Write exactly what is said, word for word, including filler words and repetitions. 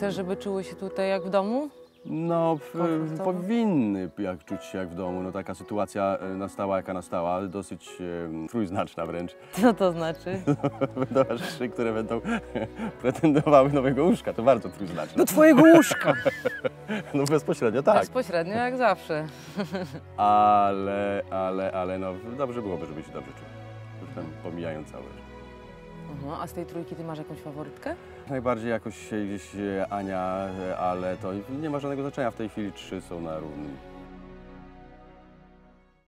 chcesz, żeby czuły się tutaj jak w domu? No, w, Komfortowo? powinny jak czuć się jak w domu. No taka sytuacja e, nastała jaka nastała, dosyć e, trójznaczna wręcz. Co to znaczy? Będą aż trzy, które będą pretendowały nowego łóżka, to bardzo trójznaczne. Do twojego łóżka! No bezpośrednio tak, Bezpośrednio jak zawsze. ale, ale, ale no dobrze byłoby, żeby się dobrze czuł. Już tam pomijając całe. Aha, a z tej trójki ty masz jakąś faworytkę? Najbardziej jakoś się gdzieś e, Ania, e, ale to nie ma żadnego znaczenia. W tej chwili trzy są na równym